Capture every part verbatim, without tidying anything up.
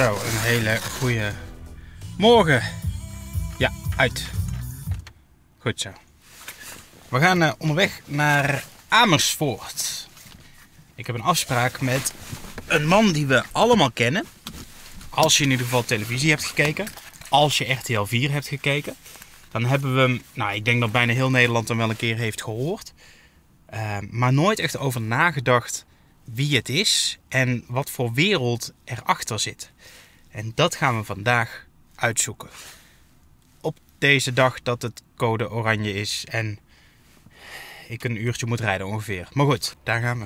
Zo, een hele goede morgen. Ja, uit. Goed zo. We gaan uh, onderweg naar Amersfoort. Ik heb een afspraak met een man die we allemaal kennen. Als je in ieder geval televisie hebt gekeken. Als je R T L vier hebt gekeken. Dan hebben we hem, nou ik denk dat bijna heel Nederland hem wel een keer heeft gehoord. Uh, maar nooit echt over nagedacht wie het is en wat voor wereld erachter zit. En dat gaan we vandaag uitzoeken. Op deze dag dat het code oranje is en ik een uurtje moet rijden ongeveer. Maar goed, daar gaan we.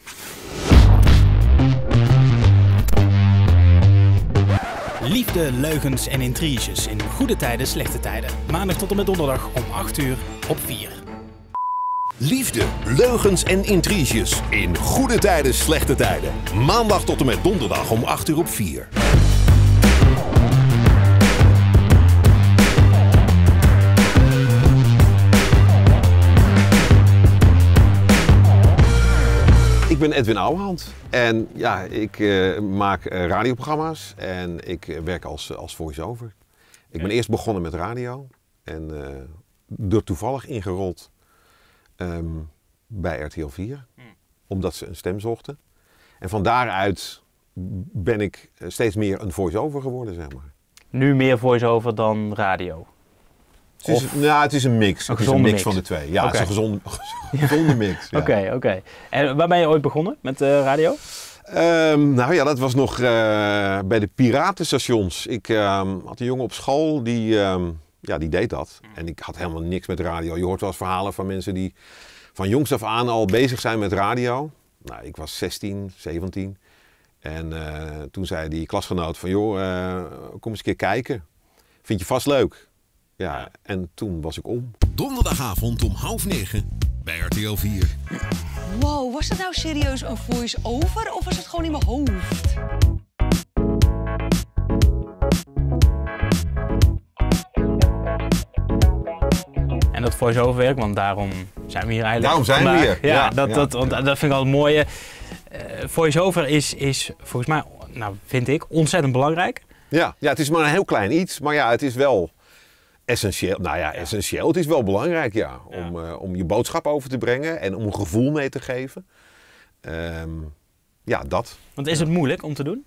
Liefde, leugens en intriges in goede tijden, slechte tijden. Maandag tot en met donderdag om acht uur op vier. Liefde, leugens en intriges in goede tijden, slechte tijden. Maandag tot en met donderdag om acht uur op vier. Ik ben Edwin Ouwehand en ja, ik uh, maak uh, radioprogramma's en ik uh, werk als, als voice-over. Ik ben eerst begonnen met radio en uh, er toevallig ingerold um, bij R T L vier, hmm. omdat ze een stem zochten. En van daaruit ben ik steeds meer een voice-over geworden, zeg maar. Nu meer voice-over dan radio? Het is, nou, het is een mix. Een het is een mix, mix van de twee. Ja, okay. Het is een gezonde, gezonde mix. Oké, ja. oké. Okay. En waar ben je ooit begonnen met uh, radio? Um, nou ja, dat was nog uh, bij de piratenstations. Ik um, had een jongen op school die, um, ja, die deed dat. En ik had helemaal niks met radio. Je hoort wel eens verhalen van mensen die van jongs af aan al bezig zijn met radio. Nou, ik was zestien, zeventien. En uh, toen zei die klasgenoot van, joh, uh, kom eens een keer kijken. Vind je vast leuk. Ja, en toen was ik om. Donderdagavond om half negen bij R T L vier. Wow, was dat nou serieus een voice-over of was het gewoon in mijn hoofd? En dat voice-over werk, want daarom zijn we hier eigenlijk. Daarom zijn vandaag. we hier. Ja, ja, dat, ja. Dat, want dat vind ik altijd mooi. Uh, voice-over is, is volgens mij, nou vind ik, ontzettend belangrijk. Ja, ja, het is maar een heel klein iets, maar ja, het is wel essentieel. Nou ja, essentieel. Het is wel belangrijk, ja, om, ja. Uh, om je boodschap over te brengen en om een gevoel mee te geven. Um, ja, dat. Want is het moeilijk om te doen?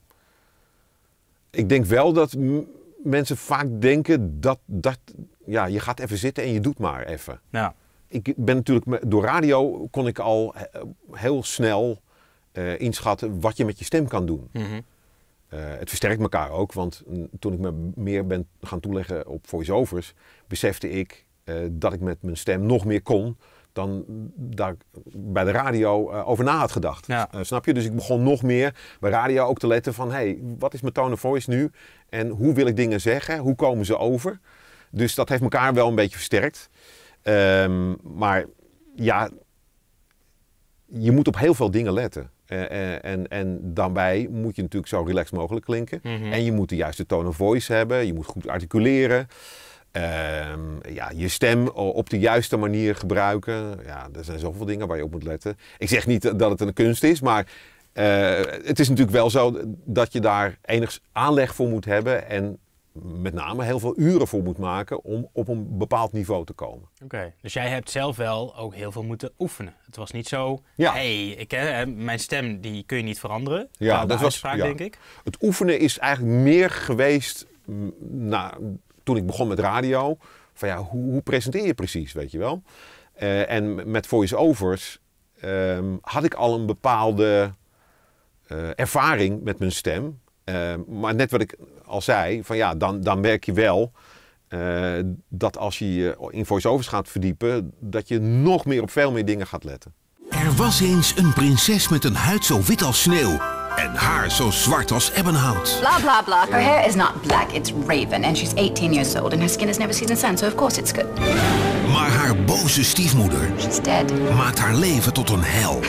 Ik denk wel dat m- mensen vaak denken dat, dat, ja, je gaat even zitten en je doet maar even. Ja. Ik ben natuurlijk, door radio kon ik al heel snel uh, inschatten wat je met je stem kan doen. Mm-hmm. Uh, het versterkt elkaar ook, want toen ik me meer ben gaan toeleggen op voice-overs, besefte ik uh, dat ik met mijn stem nog meer kon dan daar bij de radio uh, over na had gedacht. Ja. Uh, snap je? Dus ik begon nog meer bij radio ook te letten van, hé, hey, wat is mijn tone of voice nu? En hoe wil ik dingen zeggen? Hoe komen ze over? Dus dat heeft elkaar wel een beetje versterkt. Um, maar ja, je moet op heel veel dingen letten. Uh, en, en daarbij moet je natuurlijk zo relaxed mogelijk klinken. Mm-hmm. En je moet de juiste tone of voice hebben. Je moet goed articuleren. Uh, ja, je stem op de juiste manier gebruiken. Ja, er zijn zoveel dingen waar je op moet letten. Ik zeg niet dat het een kunst is, maar uh, het is natuurlijk wel zo dat je daar enig aanleg voor moet hebben. En met name heel veel uren voor moet maken om op een bepaald niveau te komen. Oké, okay, dus jij hebt zelf wel ook heel veel moeten oefenen. Het was niet zo, ja. hey, ik, hè, mijn stem die kun je niet veranderen. Ja, dat was ja. denk ik. Het oefenen is eigenlijk meer geweest, nou, toen ik begon met radio, van ja, hoe, hoe presenteer je precies, weet je wel? Uh, en met voice-overs um, had ik al een bepaalde uh, ervaring met mijn stem. Uh, maar net wat ik al zei, van ja, dan, dan merk je wel uh, dat als je je in voice-overs gaat verdiepen, dat je nog meer op veel meer dingen gaat letten. Er was eens een prinses met een huid zo wit als sneeuw en haar zo zwart als ebbenhout. Blah blah blah. Her hair is not black, it's raven and she's eighteen years old and her skin has never seen the sun, so of course it's good. Maar haar boze stiefmoeder she's dead. Maakt haar leven tot een hel.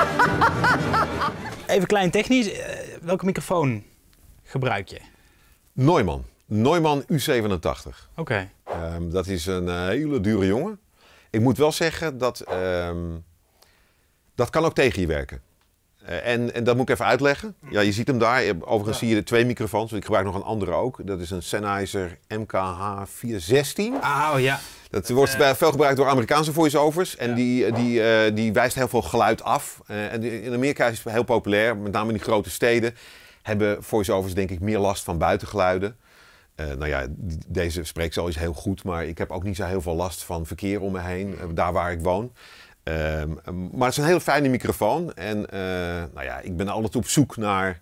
Even klein technisch, uh, welke microfoon gebruik je? Neumann. Neumann U zevenentachtig. Oké. Okay. Um, dat is een uh, hele dure jongen. Ik moet wel zeggen dat um, dat kan ook tegen je werken. Uh, en, en dat moet ik even uitleggen. Ja, je ziet hem daar. Overigens ja. zie je de twee microfoons. Want ik gebruik nog een andere ook. Dat is een Sennheiser M K H vierhonderdzestien. Oh ja. Dat wordt uh, veel gebruikt door Amerikaanse voice-overs. En ja. die, die, uh, die wijst heel veel geluid af. Uh, en in Amerika is het heel populair. Met name in die grote steden hebben voice-overs denk ik meer last van buitengeluiden. Uh, nou ja, deze spreekcel is heel goed. Maar ik heb ook niet zo heel veel last van verkeer om me heen. Uh, daar waar ik woon. Uh, maar het is een hele fijne microfoon. En uh, nou ja, ik ben altijd op zoek naar...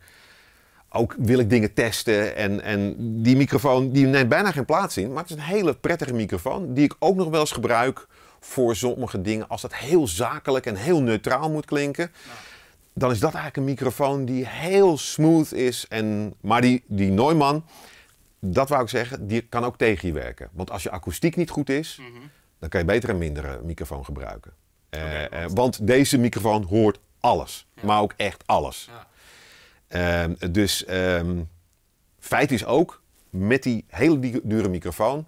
Ook wil ik dingen testen. En, en die microfoon die neemt bijna geen plaats in. Maar het is een hele prettige microfoon. Die ik ook nog wel eens gebruik voor sommige dingen. Als dat heel zakelijk en heel neutraal moet klinken. Ja. Dan is dat eigenlijk een microfoon die heel smooth is. En, maar die, die Neumann, dat wou ik zeggen, die kan ook tegen je werken. Want als je akoestiek niet goed is, mm-hmm. dan kan je beter een mindere microfoon gebruiken. Okay, uh, want... want deze microfoon hoort alles. Ja. Maar ook echt alles. Ja. Uh, dus um, feit is ook, met die hele dure microfoon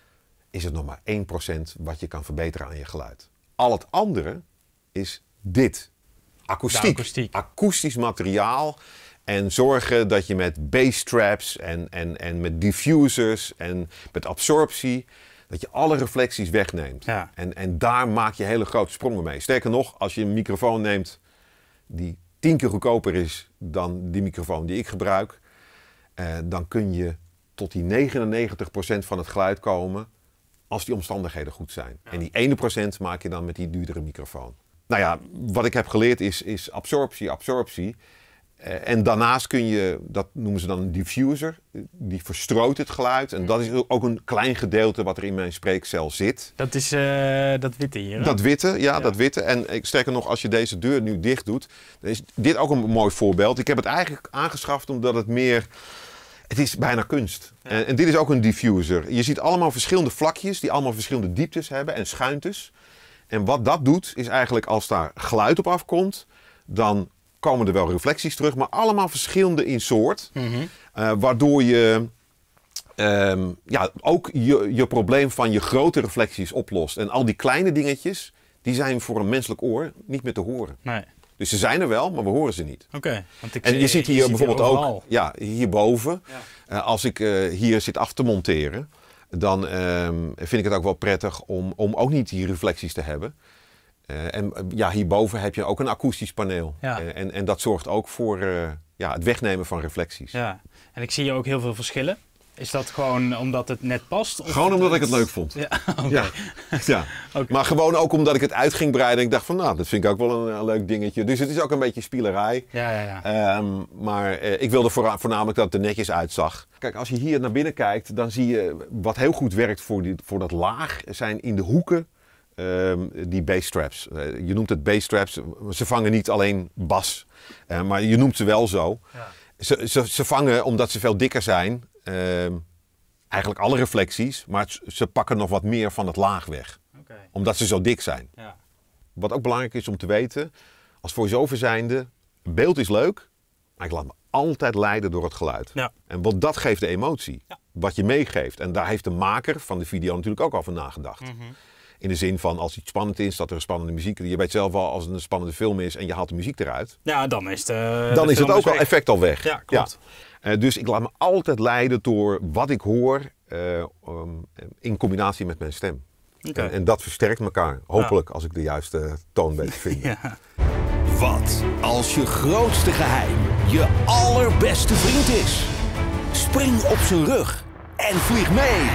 is het nog maar één procent wat je kan verbeteren aan je geluid. Al het andere is dit. Akoestiek. akoestiek. Akoestisch materiaal. En zorgen dat je met bass traps en, en, en met diffusers en met absorptie, dat je alle reflecties wegneemt. Ja. En, en daar maak je hele grote sprongen mee. Sterker nog, als je een microfoon neemt die tien keer goedkoper is dan die microfoon die ik gebruik, eh, dan kun je tot die negenennegentig procent van het geluid komen als die omstandigheden goed zijn. Ja. En die ene procent maak je dan met die duurdere microfoon. Nou ja, wat ik heb geleerd is, is absorptie, absorptie. Uh, en daarnaast kun je, dat noemen ze dan een diffuser, die verstrooit het geluid. En dat is ook een klein gedeelte wat er in mijn spreekcel zit. Dat is uh, dat witte hier, hè? Dat witte, ja, ja, dat witte. En sterker nog, als je deze deur nu dicht doet, dan is dit ook een mooi voorbeeld. Ik heb het eigenlijk aangeschaft omdat het meer, het is bijna kunst. Ja. En, en dit is ook een diffuser. Je ziet allemaal verschillende vlakjes die allemaal verschillende dieptes hebben en schuintes. En wat dat doet, is eigenlijk als daar geluid op afkomt, dan komen er wel reflecties terug, maar allemaal verschillende in soort. Mm-hmm. Uh, waardoor je um, ja, ook je, je probleem van je grote reflecties oplost. En al die kleine dingetjes, die zijn voor een menselijk oor niet meer te horen. Nee. Dus ze zijn er wel, maar we horen ze niet. Okay, want ik en je ziet hier je bijvoorbeeld ziet ook, ja, hierboven, ja. uh, als ik uh, hier zit af te monteren, dan um, vind ik het ook wel prettig om, om ook niet die reflecties te hebben. Uh, en uh, ja, hierboven heb je ook een akoestisch paneel. Ja. Uh, en, en dat zorgt ook voor uh, ja, het wegnemen van reflecties. Ja. En ik zie hier ook heel veel verschillen. Is dat gewoon omdat het net past? Of gewoon omdat het... ik het leuk vond. Ja, okay. ja. ja. Okay. Maar gewoon ook omdat ik het uit ging breiden. En ik dacht van, nou, dat vind ik ook wel een, een leuk dingetje. Dus het is ook een beetje spielerij. Ja, ja, ja. Um, maar uh, ik wilde voor, voornamelijk dat het er netjes uitzag. Kijk, als je hier naar binnen kijkt, dan zie je wat heel goed werkt voor, die, voor dat laag. Zijn in de hoeken um, die bass traps. Uh, je noemt het bass traps. Ze vangen niet alleen bas. Uh, maar je noemt ze wel zo. Ja. Ze, ze, ze vangen, omdat ze veel dikker zijn, uh, eigenlijk alle reflecties, maar het, ze pakken nog wat meer van het laag weg. Okay. Omdat ze zo dik zijn. Ja. Wat ook belangrijk is om te weten, als voice-over zijnde, beeld is leuk, maar ik laat me altijd leiden door het geluid. Ja. En want dat geeft de emotie, ja. wat je meegeeft. En daar heeft de maker van de video natuurlijk ook over nagedacht. Mm-hmm. In de zin van, als iets spannend is, dat er spannende muziek... Je weet zelf wel, als het een spannende film is en je haalt de muziek eruit... Ja, dan is, de, dan de is het ook al effect al weg. Ja, klopt. Ja. Uh, dus ik laat me altijd leiden door wat ik hoor uh, um, in combinatie met mijn stem. Okay. En, en dat versterkt elkaar. Hopelijk, ja. als ik de juiste toon weet te vinden. Ja. Wat als je grootste geheim je allerbeste vriend is? Spring op zijn rug en vlieg mee.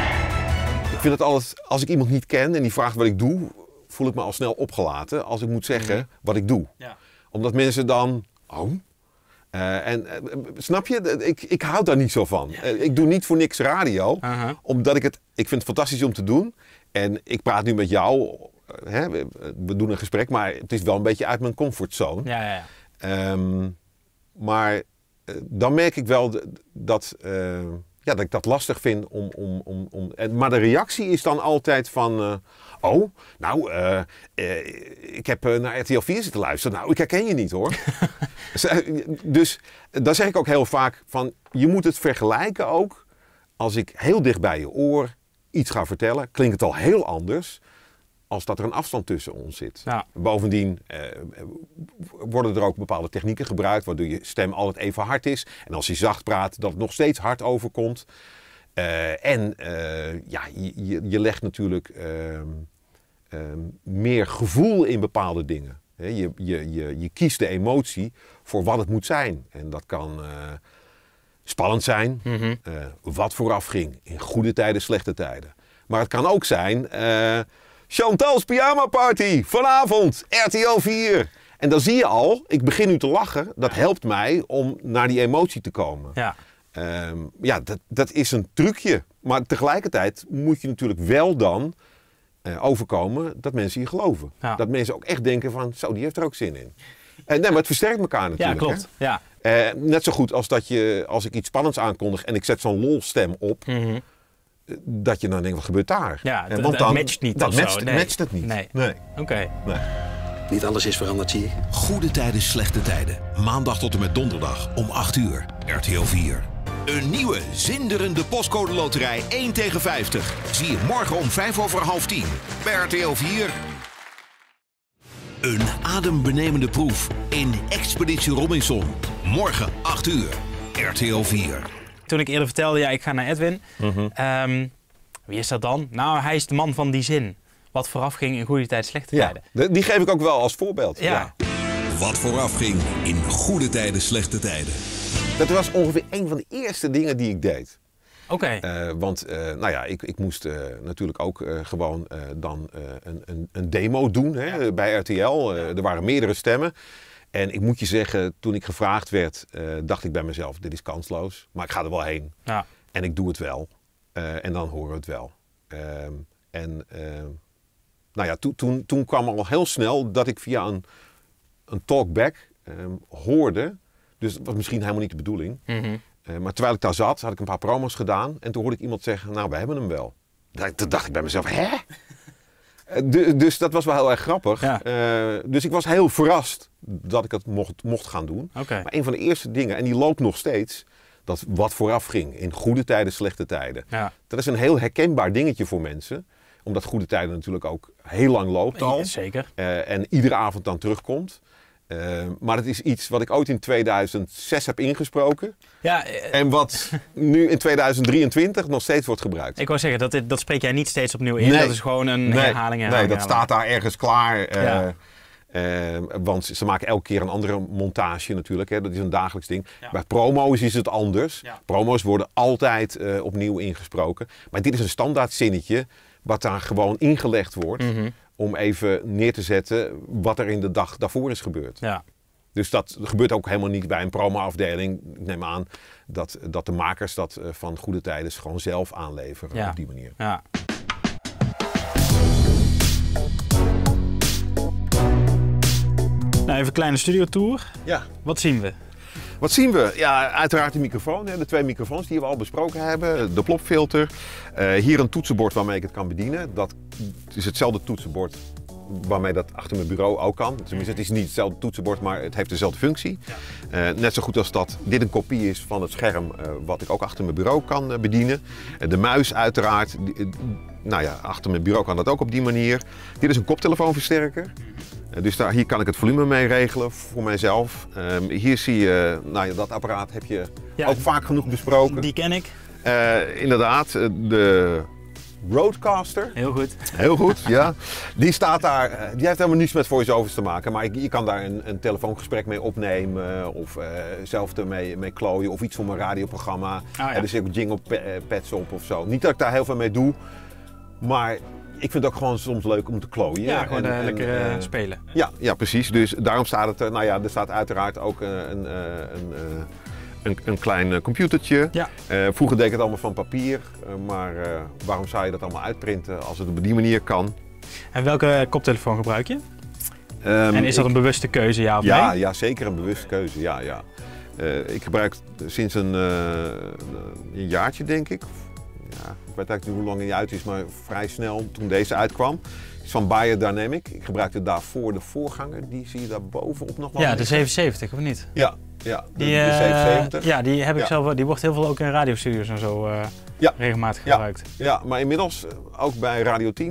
Ik vind het altijd, als ik iemand niet ken en die vraagt wat ik doe, voel ik me al snel opgelaten als ik moet zeggen mm-hmm. wat ik doe. Ja. Omdat mensen dan, oh, uh, en uh, snap je, ik, ik hou daar niet zo van. Ja. Uh, ik doe niet voor niks radio, uh-huh. omdat ik het, ik vind het fantastisch om te doen. En ik praat nu met jou, uh, hè, we, we doen een gesprek, maar het is wel een beetje uit mijn comfortzone. Ja, ja, ja. Um, maar uh, dan merk ik wel dat... Uh, Ja, dat ik dat lastig vind om... om, om, om maar de reactie is dan altijd van... Uh, oh, nou, uh, uh, ik heb uh, naar R T L vier zitten luisteren. Nou, ik herken je niet hoor. Dus dan zeg ik ook heel vaak van... Je moet het vergelijken ook. Als ik heel dicht bij je oor iets ga vertellen... Klinkt het al heel anders... als dat er een afstand tussen ons zit. Ja. Bovendien uh, worden er ook bepaalde technieken gebruikt waardoor je stem altijd even hard is. En als je zacht praat, dat het nog steeds hard overkomt. Uh, en uh, ja, je, je, je legt natuurlijk uh, uh, meer gevoel in bepaalde dingen. Je, je, je, je kiest de emotie voor wat het moet zijn. En dat kan uh, spannend zijn, mm-hmm. uh, wat vooraf ging. In goede tijden, slechte tijden. Maar het kan ook zijn... Uh, Chantal's Pyjama Party, vanavond, R T L vier. En dan zie je al, ik begin nu te lachen. Dat helpt mij om naar die emotie te komen. Ja, um, ja dat, dat is een trucje. Maar tegelijkertijd moet je natuurlijk wel dan uh, overkomen dat mensen je geloven. Ja. Dat mensen ook echt denken van, zo, die heeft er ook zin in. En nee, maar het versterkt elkaar natuurlijk. Ja, klopt. Hè? Ja. Uh, net zo goed als dat je, als ik iets spannends aankondig en ik zet zo'n lolstem op... Mm-hmm. Dat je dan denkt, wat gebeurt daar? Ja, d- want dan matcht niet. Dat matcht, nee. matcht het niet. Nee. nee. Oké. Okay. Nee. Niet alles is veranderd, zie je. Goede tijden, slechte tijden. Maandag tot en met donderdag om acht uur. R T L vier. Een nieuwe, zinderende postcode loterij één tegen vijftig. Zie je morgen om vijf over half tien. Bij R T L vier. Een adembenemende proef in Expeditie Robinson. Morgen acht uur. R T L vier. Toen ik eerder vertelde, ja, ik ga naar Edwin. Mm-hmm. Um, wie is dat dan? Nou, hij is de man van die zin. Wat vooraf ging in goede tijden, slechte ja, tijden. Die geef ik ook wel als voorbeeld. Ja. ja. Wat vooraf ging in goede tijden, slechte tijden. Dat was ongeveer een van de eerste dingen die ik deed. Oké. Okay. Uh, want uh, nou ja, ik, ik moest uh, natuurlijk ook uh, gewoon uh, dan uh, een, een, een demo doen hè, ja. bij R T L. Uh, ja. Er waren meerdere stemmen. En ik moet je zeggen, toen ik gevraagd werd, uh, dacht ik bij mezelf, dit is kansloos. Maar ik ga er wel heen. Ja. En ik doe het wel. Uh, en dan horen we het wel. Uh, en uh, nou ja, to, toen, toen kwam al heel snel dat ik via een, een talkback um, hoorde. Dus dat was misschien helemaal niet de bedoeling. Mm-hmm. Uh, maar terwijl ik daar zat, had ik een paar promos gedaan. En toen hoorde ik iemand zeggen, nou, we hebben hem wel. Toen dacht ik bij mezelf, hè? De, dus dat was wel heel erg grappig. Ja. Uh, dus ik was heel verrast dat ik het mocht, mocht gaan doen. Okay. Maar een van de eerste dingen, en die loopt nog steeds, dat wat vooraf ging in goede tijden, slechte tijden. Ja. Dat is een heel herkenbaar dingetje voor mensen. Omdat goede tijden natuurlijk ook heel lang loopt al. Ja, zeker. Uh, en iedere avond dan terugkomt. Uh, maar het is iets wat ik ooit in tweeduizend zes heb ingesproken. Ja, uh, en wat nu in tweeduizend drieëntwintig nog steeds wordt gebruikt. Ik wou zeggen, dat, dit, dat spreek jij niet steeds opnieuw in. Nee. Dat is gewoon een nee. herhaling. herhaling nee, dat staat daar ergens klaar. Uh, ja. uh, want ze maken elke keer een andere montage natuurlijk. Hè. Dat is een dagelijks ding. Ja. Bij promo's is het anders. Ja. Promo's worden altijd uh, opnieuw ingesproken. Maar dit is een standaard zinnetje wat daar gewoon ingelegd wordt. Mm-hmm. Om even neer te zetten wat er in de dag daarvoor is gebeurd. Ja. Dus dat gebeurt ook helemaal niet bij een promo-afdeling. Ik neem aan dat, dat de makers dat van Goede Tijden gewoon zelf aanleveren ja. op die manier. Ja. Nou, even een kleine studiotour. Ja. Wat zien we? Wat zien we? Ja, uiteraard de microfoon. Hè, de twee microfoons die we al besproken hebben. De plopfilter. Uh, hier een toetsenbord waarmee ik het kan bedienen. Dat is hetzelfde toetsenbord waarmee dat achter mijn bureau ook kan. Tenminste, het is niet hetzelfde toetsenbord, maar het heeft dezelfde functie. Ja. Uh, net zo goed als dat dit een kopie is van het scherm uh, wat ik ook achter mijn bureau kan uh, bedienen. Uh, de muis uiteraard. Die, uh, nou ja, achter mijn bureau kan dat ook op die manier. Dit is een koptelefoonversterker. Uh, dus daar, hier kan ik het volume mee regelen voor mijzelf. Uh, hier zie je, nou ja, dat apparaat heb je ja, ook vaak genoeg besproken. Die ken ik. Uh, inderdaad, de Rodecaster. Heel goed. Heel goed, ja. Die staat daar, die heeft helemaal niets met voice-overs te maken, maar je, je kan daar een, een telefoongesprek mee opnemen of uh, zelf ermee mee klooien of iets voor mijn radioprogramma. Oh, ja. Er zit ook jingle pads op of zo. Niet dat ik daar heel veel mee doe, maar ik vind het ook gewoon soms leuk om te klooien. Ja, gewoon en, lekker uh, uh, spelen. Ja, ja, precies. Dus daarom staat het, uh, nou ja, er staat uiteraard ook uh, een, uh, een uh, Een, een klein computertje. Ja. Uh, vroeger deed ik het allemaal van papier, uh, maar uh, waarom zou je dat allemaal uitprinten als het op die manier kan? En welke koptelefoon gebruik je? Um, en is dat ik, een bewuste keuze, ja of ja, nee? Ja, zeker een bewuste keuze, ja, ja. Uh, ik gebruik sinds een, uh, een jaartje, denk ik. Ja, ik weet eigenlijk niet hoe lang hij uit is, maar vrij snel toen deze uitkwam. Het is van Beyerdynamic. Ik gebruikte daarvoor de voorganger, die zie je daar bovenop nog wel. Ja, de zevenenzeventig, of niet? Ja. Ja, de, die, de zevenenzeventig. Uh, ja, die heb ik ja. zelf. Die wordt heel veel ook in radiostudios en zo uh, ja. regelmatig gebruikt. Ja, ja, maar inmiddels ook bij Radio tien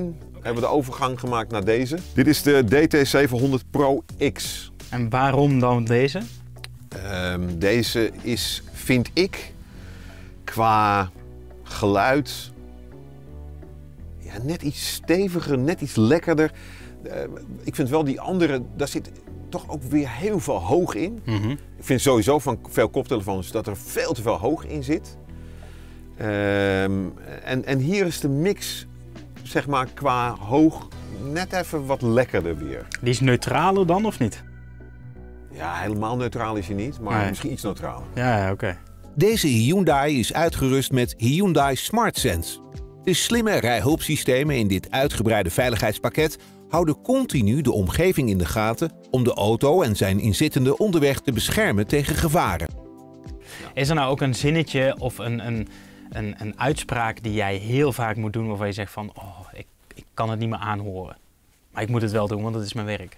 hebben we de overgang gemaakt naar deze. Dit is de D T zevenhonderd Pro X. En waarom dan deze? Um, deze is, vind ik, qua geluid ja, net iets steviger, net iets lekkerder. Uh, ik vind wel die andere, daar zit toch ook weer heel veel hoog in. Mm-hmm. Ik vind sowieso van veel koptelefoons dat er veel te veel hoog in zit. Um, en, en hier is de mix, zeg maar, qua hoog net even wat lekkerder weer. Die is neutraler dan of niet? Ja, helemaal neutraal is hij niet, maar Nee. misschien iets neutraler. Ja, oké. Okay. Deze Hyundai is uitgerust met Hyundai Smart Sense. De slimme rijhulpsystemen in dit uitgebreide veiligheidspakket houden continu de omgeving in de gaten om de auto en zijn inzittenden onderweg te beschermen tegen gevaren. Is er nou ook een zinnetje of een, een, een, een uitspraak die jij heel vaak moet doen waarvan je zegt van oh, ik, ik kan het niet meer aanhoren. Maar ik moet het wel doen, want dat is mijn werk.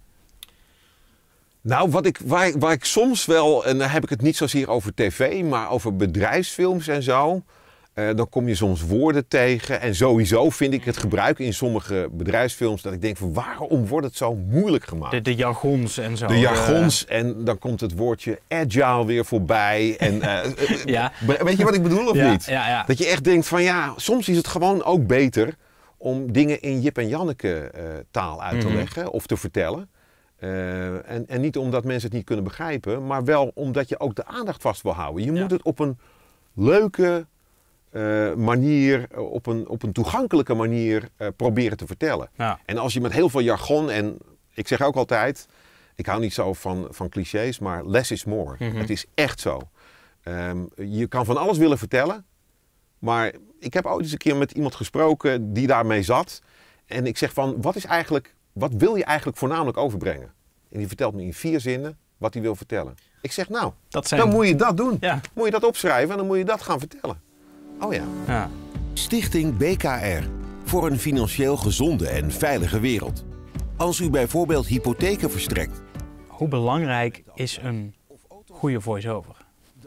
Nou, wat ik, waar, ik, waar ik soms wel, en dan heb ik het niet zozeer over tv, maar over bedrijfsfilms en zo. Uh, dan kom je soms woorden tegen. En sowieso vind ik het gebruik in sommige bedrijfsfilms dat ik denk van waarom wordt het zo moeilijk gemaakt? De, de jargons en zo. De jargons en dan komt het woordje agile weer voorbij. En, uh, ja. Weet je wat ik bedoel of ja, niet? Ja, ja. Dat je echt denkt van ja, soms is het gewoon ook beter om dingen in Jip en Janneke uh, taal uit te mm-hmm. leggen of te vertellen. Uh, en, en niet omdat mensen het niet kunnen begrijpen, maar wel omdat je ook de aandacht vast wil houden. Je ja. moet het op een leuke uh, manier, op een, op een toegankelijke manier uh, proberen te vertellen. Ja. En als je met heel veel jargon, en ik zeg ook altijd, ik hou niet zo van, van clichés, maar less is more. Mm-hmm. Het is echt zo. Um, je kan van alles willen vertellen, maar ik heb ooit eens een keer met iemand gesproken die daarmee zat. En ik zeg van, wat is eigenlijk... Wat wil je eigenlijk voornamelijk overbrengen? En die vertelt me in vier zinnen wat hij wil vertellen. Ik zeg nou, dat zijn... dan moet je dat doen. Ja. Moet je dat opschrijven en dan moet je dat gaan vertellen. Oh ja. ja. Stichting B K R. Voor een financieel gezonde en veilige wereld. Als u bijvoorbeeld hypotheken verstrekt. Hoe belangrijk is een goede voice-over?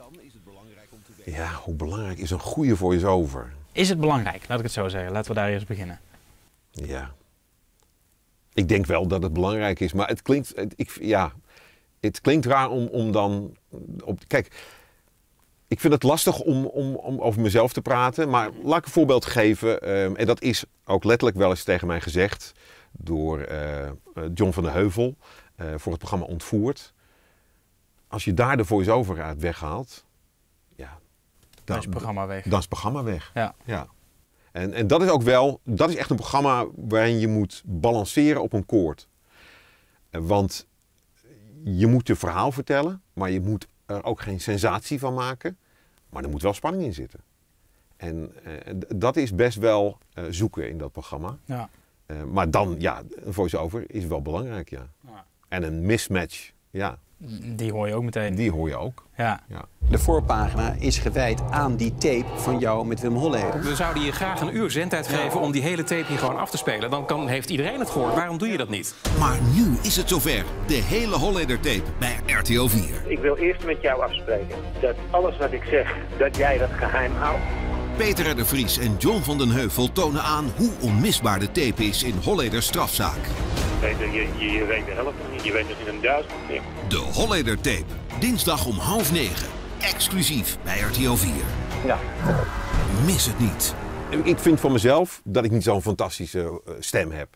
Ja, hoe belangrijk is een goede voice-over? Is het belangrijk? Laat ik het zo zeggen. Laten we daar eerst beginnen. Ja. Ik denk wel dat het belangrijk is, maar het klinkt, het, ik, ja, het klinkt raar om, om dan... Op, kijk, ik vind het lastig om, om, om over mezelf te praten, maar laat ik een voorbeeld geven. Um, en dat is ook letterlijk wel eens tegen mij gezegd door uh, John van de Heuvel uh, voor het programma Ontvoerd. Als je daar de voice-over uit weghaalt, ja, dan, dan is het programma weg. Dan is het programma weg. Ja. ja. En, en dat is ook wel, dat is echt een programma waarin je moet balanceren op een koord. Want je moet je verhaal vertellen, maar je moet er ook geen sensatie van maken. Maar er moet wel spanning in zitten. En uh, dat is best wel uh, zoeken in dat programma. Ja. Uh, maar dan, ja, een voice-over is wel belangrijk, ja. ja. En een mismatch, ja. Die hoor je ook meteen. Die hoor je ook. Ja. ja. De voorpagina is gewijd aan die tape van jou met Wim Holleder. We zouden je graag een uur zendtijd geven om die hele tape hier gewoon af te spelen. Dan kan, heeft iedereen het gehoord. Waarom doe je dat niet? Maar nu is het zover. De hele Holleder-tape bij R T L vier. Ik wil eerst met jou afspreken dat alles wat ik zeg, dat jij dat geheim houdt. Peter R. de Vries en John van den Heuvel tonen aan hoe onmisbaar de tape is in Holleders strafzaak. Peter, je, je, je weet de helft niet. Je weet het in een duizend niet. De Holleder-tape. Dinsdag om half negen. Exclusief bij R T L vier. Ja. Mis het niet. Ik vind van mezelf dat ik niet zo'n fantastische stem heb.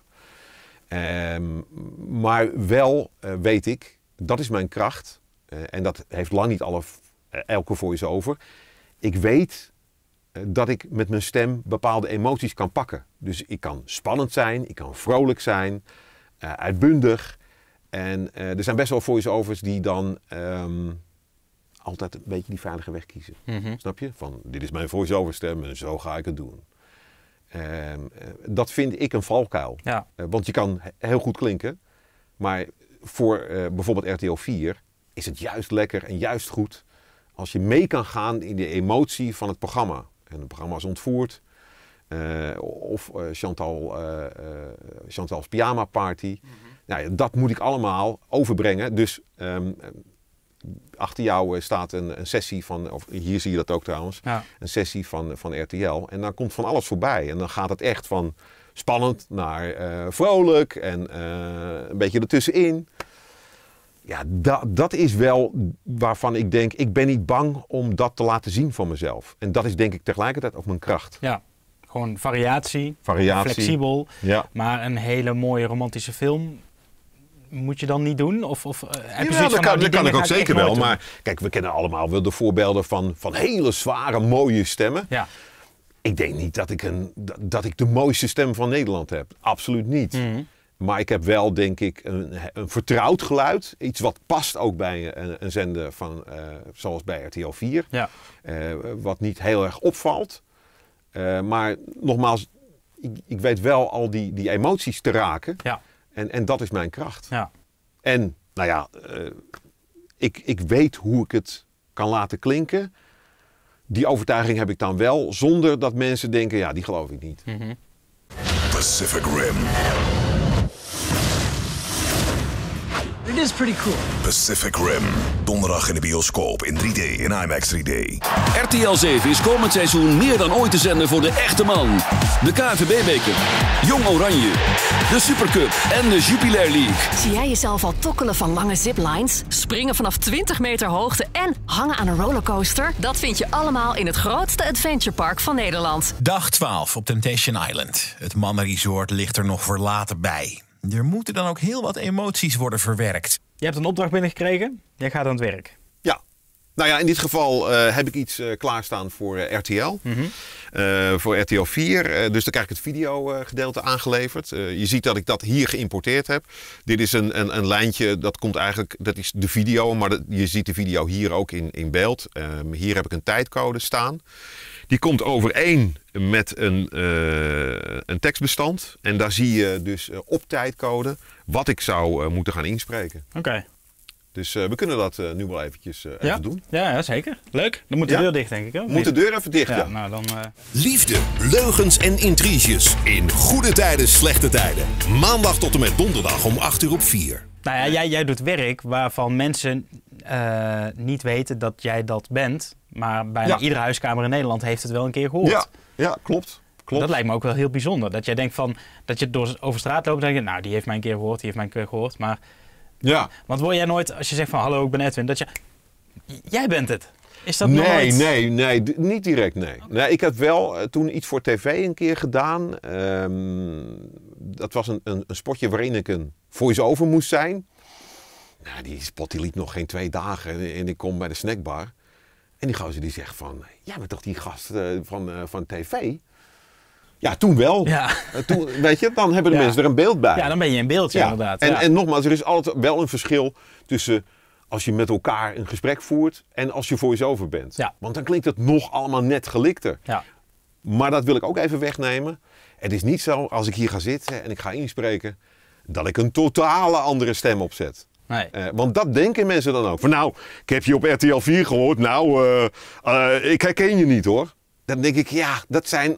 Um, maar wel uh, weet ik, dat is mijn kracht. Uh, en dat heeft lang niet alle, uh, elke voice-over. Ik weet uh, dat ik met mijn stem bepaalde emoties kan pakken. Dus ik kan spannend zijn, ik kan vrolijk zijn, uh, uitbundig. En uh, er zijn best wel voice-overs die dan um, altijd een beetje die veilige weg kiezen. Mm-hmm. Snap je? Van, dit is mijn voice-over stem en zo ga ik het doen. Uh, uh, dat vind ik een valkuil. Ja. Uh, want je kan he- heel goed klinken. Maar voor uh, bijvoorbeeld R T L vier is het juist lekker en juist goed als je mee kan gaan in de emotie van het programma. En het programma is Ontvoerd. Uh, of uh, Chantal, uh, uh, Chantal's Pyjama Party. Mm-hmm. Nou ja, dat moet ik allemaal overbrengen. Dus um, achter jou staat een, een sessie van, of hier zie je dat ook trouwens, ja. een sessie van, van R T L. En dan komt van alles voorbij. En dan gaat het echt van spannend naar uh, vrolijk en uh, een beetje ertussenin. Ja, dat, dat is wel waarvan ik denk, ik ben niet bang om dat te laten zien van mezelf. En dat is denk ik tegelijkertijd ook mijn kracht. Ja, gewoon variatie, variatie. flexibel, ja. maar een hele mooie romantische film moet je dan niet doen? Of, of, uh, heb je ja, van, dat kan, nou, dat kan ik ook zeker wel. Doen. Maar kijk, we kennen allemaal wel de voorbeelden van, van hele zware, mooie stemmen. Ja. Ik denk niet dat ik, een, dat ik de mooiste stem van Nederland heb. Absoluut niet. Mm-hmm. Maar ik heb wel, denk ik, een, een vertrouwd geluid. Iets wat past ook bij een, een zender van, uh, zoals bij R T L vier. Ja. Uh, wat niet heel erg opvalt. Uh, maar nogmaals, ik, ik weet wel al die, die emoties te raken. Ja. En, en dat is mijn kracht. Ja. En, nou ja, uh, ik, ik weet hoe ik het kan laten klinken. Die overtuiging heb ik dan wel, zonder dat mensen denken, ja, die geloof ik niet. Mm-hmm. Pacific Rim. It is pretty cool. Pacific Rim. Donderdag in de bioscoop in drie D en IMAX drie D. R T L zeven is komend seizoen meer dan ooit te zenden voor de echte man. De K N V B-beker, Jong Oranje, de Supercup en de Jupiler League. Zie jij jezelf al tokkelen van lange ziplines, springen vanaf twintig meter hoogte en hangen aan een rollercoaster? Dat vind je allemaal in het grootste adventurepark van Nederland. Dag twaalf op Temptation Island. Het mannenresort ligt er nog verlaten bij. Er moeten dan ook heel wat emoties worden verwerkt. Je hebt een opdracht binnengekregen, jij gaat aan het werk. Ja, nou ja, in dit geval uh, heb ik iets uh, klaarstaan voor uh, R T L. Mm-hmm. Uh, voor R T L vier. Uh, dus dan krijg ik het videogedeelte uh, aangeleverd. Uh, je ziet dat ik dat hier geïmporteerd heb. Dit is een, een, een lijntje, dat komt eigenlijk, dat is de video. Maar de, je ziet de video hier ook in, in beeld. Uh, hier heb ik een tijdcode staan. Die komt overeen met een, uh, een tekstbestand. En daar zie je dus uh, op tijdcode wat ik zou uh, moeten gaan inspreken. Oké. Okay. Dus uh, we kunnen dat uh, nu wel eventjes uh, ja? even doen. Ja, ja, zeker. Leuk. Dan moet de ja? deur dicht, denk ik. Hè? Moet de deur even dicht, ja. ja. Nou, dan, uh... Liefde, leugens en intriges in goede tijden, slechte tijden. Maandag tot en met donderdag om acht uur op vier. Nou ja, jij, jij doet werk waarvan mensen uh, niet weten dat jij dat bent. Maar bijna ja. iedere huiskamer in Nederland heeft het wel een keer gehoord. Ja, ja klopt. Klopt. Dat lijkt me ook wel heel bijzonder. Dat jij denkt van, dat je door over straat loopt en denk je, nou, die heeft mij een keer gehoord, die heeft mij een keer gehoord. Maar, ja. Want word jij nooit, als je zegt van, hallo, ik ben Edwin, dat je, jij bent het. Is dat nee, nooit? Nee, nee, d- niet direct, nee. Okay. nee. Ik heb wel uh, toen iets voor tv een keer gedaan. Um, dat was een, een, een spotje waarin ik een voice-over moest zijn. Nou, die spot die liep nog geen twee dagen en, en ik kom bij de snackbar. En die gozer die zegt van, jij bent toch die gast uh, van, uh, van tv? Ja, toen wel. Ja. Uh, toen, weet je, dan hebben de ja. mensen er een beeld bij. Ja, dan ben je in beeld, ja, ja. inderdaad. En, ja. en nogmaals, er is altijd wel een verschil tussen als je met elkaar een gesprek voert en als je voice-over bent. Ja. Want dan klinkt het nog allemaal net gelikter. Ja. Maar dat wil ik ook even wegnemen. Het is niet zo, als ik hier ga zitten en ik ga inspreken, dat ik een totale andere stem opzet. Nee. Uh, want dat denken mensen dan ook. Van nou, ik heb je op R T L vier gehoord. Nou, uh, uh, ik herken je niet hoor. Dan denk ik, ja, dat zijn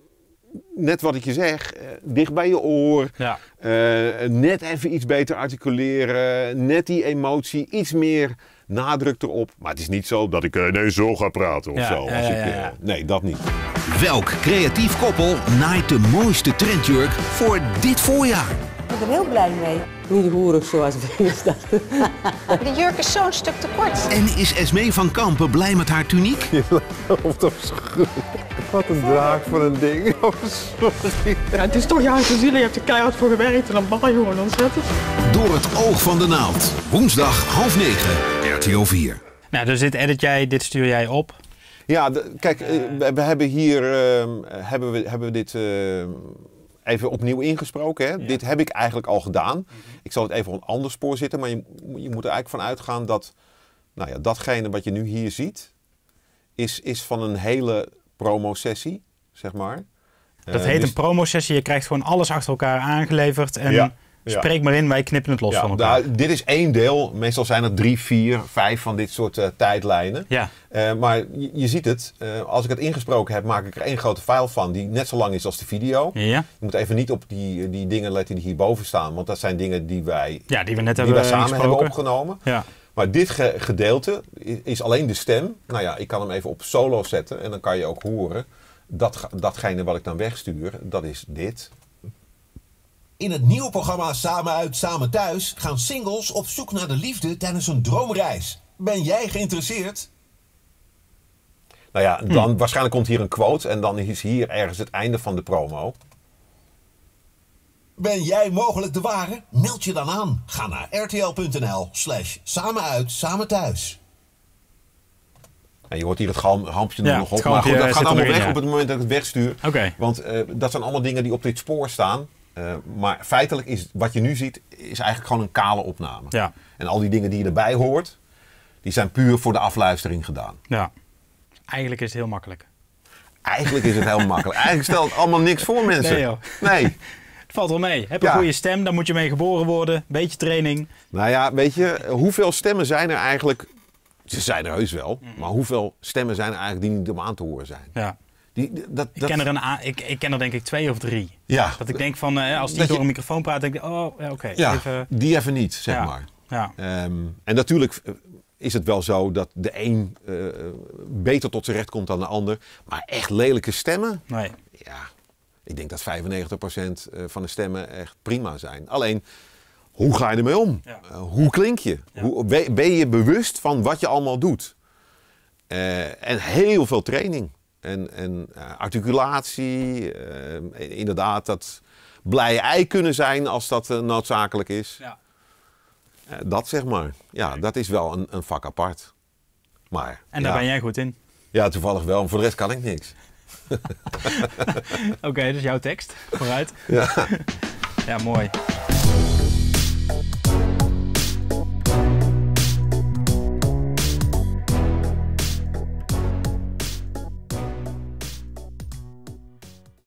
net wat ik je zeg. Uh, dicht bij je oor. Ja. Uh, net even iets beter articuleren. Net die emotie, iets meer nadruk erop. Maar het is niet zo dat ik uh, ineens zo ga praten of ja, zo. Ja, als ja, ik, uh, ja, ja. Nee, dat niet. Welk creatief koppel naait de mooiste trendjurk voor dit voorjaar? Ik ben heel blij mee. Niet hoerig zoals we eerst dachten. De jurk is zo'n stuk te kort. En is Esmee van Kampen blij met haar tuniek? Of dat is goed. Wat een draak van een ding. Oh, sorry. Ja, het is toch je eigen ziel. Je hebt er keihard voor gewerkt en dan bal je gewoon ontzettend. Door het oog van de naald. Woensdag half negen, R T L vier. Nou, dus dit edit jij, dit stuur jij op. Ja, de, kijk, uh, we, we hebben hier uh, hebben we, hebben we dit uh, even opnieuw ingesproken. Hè? Ja. Dit heb ik eigenlijk al gedaan. Mm-hmm. Ik zal het even op een ander spoor zitten, maar je, je moet er eigenlijk van uitgaan dat, nou ja, datgene wat je nu hier ziet, is, is van een hele promosessie, zeg maar. Dat uh, heet dus, een promosessie. Je krijgt gewoon alles achter elkaar aangeleverd en ja, spreek ja. maar in, wij knippen het los ja, van elkaar. Nou, dit is één deel. Meestal zijn er drie, vier, vijf van dit soort uh, tijdlijnen. Ja. Uh, maar je, je ziet het. Uh, als ik het ingesproken heb, maak ik er één grote file van die net zo lang is als de video. Ja. Je moet even niet op die, die dingen letten die hierboven staan. Want dat zijn dingen die wij, ja, die we net die hebben wij samen gesproken. hebben opgenomen. Ja. Maar dit ge- gedeelte is alleen de stem. Nou ja, ik kan hem even op solo zetten. En dan kan je ook horen. Dat, datgene wat ik dan wegstuur, dat is dit. In het nieuwe programma Samen uit, Samen thuis gaan singles op zoek naar de liefde tijdens een droomreis. Ben jij geïnteresseerd? Nou ja, dan waarschijnlijk komt hier een quote en dan is hier ergens het einde van de promo. Ben jij mogelijk de ware? Meld je dan aan. Ga naar rtl.nl slash samen uit, samen thuis. En je hoort hier het galm, hampje Ja, nog op. het Maar goed, galmpje dat gaat zit allemaal erin, weg ja. op het moment dat ik het wegstuur. Oké. Want uh, dat zijn allemaal dingen die op dit spoor staan. Uh, maar feitelijk is wat je nu ziet, is eigenlijk gewoon een kale opname. Ja. En al die dingen die je erbij hoort, die zijn puur voor de afluistering gedaan. Ja. Eigenlijk is het heel makkelijk. Eigenlijk is het heel makkelijk. Eigenlijk stelt het allemaal niks voor, mensen. Nee, joh. Nee. Het valt wel mee. Heb een Ja. goede stem, dan moet je mee geboren worden. Beetje training. Nou ja, weet je, hoeveel stemmen zijn er eigenlijk... Ze zijn er heus wel, maar hoeveel stemmen zijn er eigenlijk die niet om aan te horen zijn? Ja. Die, dat, dat... Ik, ken er een a- ik, ik ken er denk ik twee of drie. Ja. Dat ik denk van, uh, als die Dat door je- een microfoon praat, denk ik, oh, ja, oké. Okay, Ja, even... die even niet, zeg Ja. maar. Ja. Um, en natuurlijk is het wel zo dat de een uh, beter tot zijn recht komt dan de ander. Maar echt lelijke stemmen? Nee. Ja, ik denk dat vijfennegentig procent van de stemmen echt prima zijn. Alleen, hoe ga je ermee om? Ja. Uh, hoe klink je? Ja. Hoe, ben, ben je bewust van wat je allemaal doet? Uh, en heel veel training. En, en uh, articulatie. Uh, inderdaad, dat blije ei kunnen zijn als dat uh, noodzakelijk is. Ja. Uh, dat zeg maar. Ja, dat is wel een, een vak apart. Maar, En daar ja. ben jij goed in. Ja, toevallig wel. Maar voor de rest kan ik niks. Oké, okay, dus jouw tekst. Vooruit. Ja. Ja, mooi.